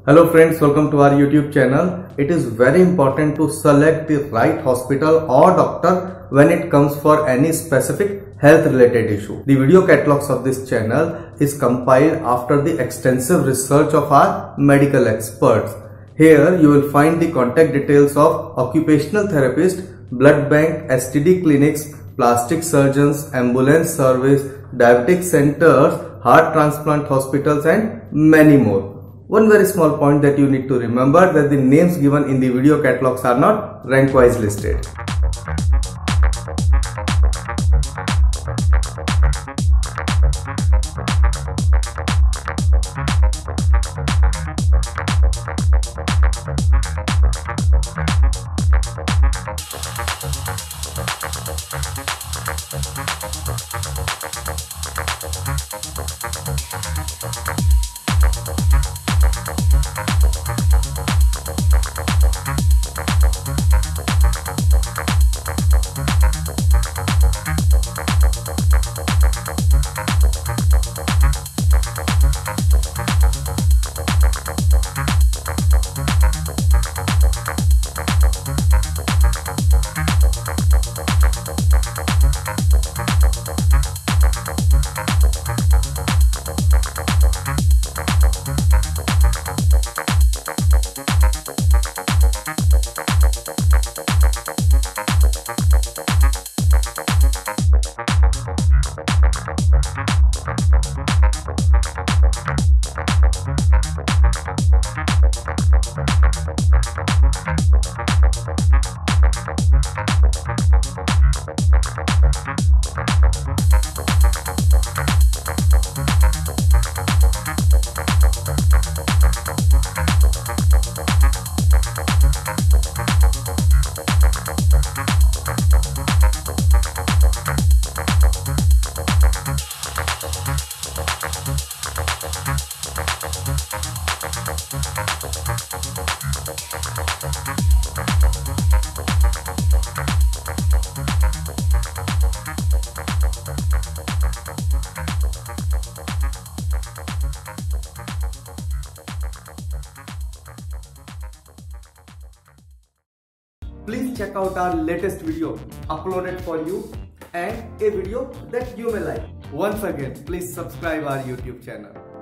Hello friends, welcome to our YouTube channel. It is very important to select the right hospital or doctor when it comes for any specific health related issue. The video catalogs of this channel is compiled after the extensive research of our medical experts. Here you will find the contact details of occupational therapists, blood bank, STD clinics, plastic surgeons, ambulance service, diabetic centers, heart transplant hospitals and many more. One very small point that you need to remember that the names given in the video catalogs are not rank wise listed. Please check out our latest video uploaded for you and a video that you may like. Once again, please subscribe our YouTube channel.